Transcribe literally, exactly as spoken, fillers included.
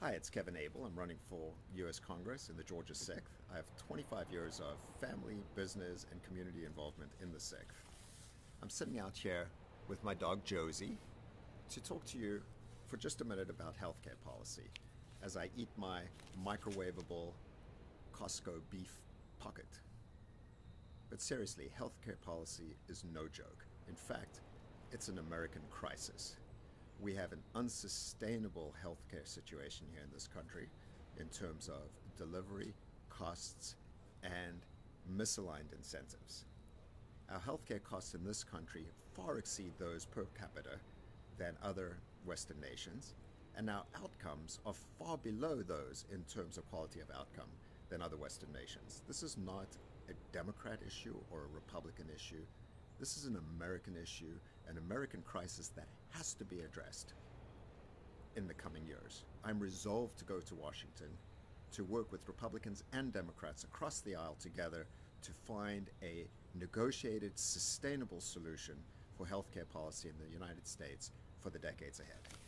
Hi, it's Kevin Abel. I'm running for U S Congress in the Georgia sixth. I have twenty-five years of family, business, and community involvement in the sixth. I'm sitting out here with my dog Josie to talk to you for just a minute about healthcare policy as I eat my microwavable Costco beef pocket. But seriously, healthcare policy is no joke. In fact, it's an American crisis. We have an unsustainable healthcare situation here in this country in terms of delivery, costs, and misaligned incentives. Our healthcare costs in this country far exceed those per capita than other Western nations, and our outcomes are far below those in terms of quality of outcome than other Western nations. This is not a Democrat issue or a Republican issue. This is an American issue, an American crisis that has to be addressed in the coming years. I'm resolved to go to Washington to work with Republicans and Democrats across the aisle together to find a negotiated, sustainable solution for healthcare policy in the United States for the decades ahead.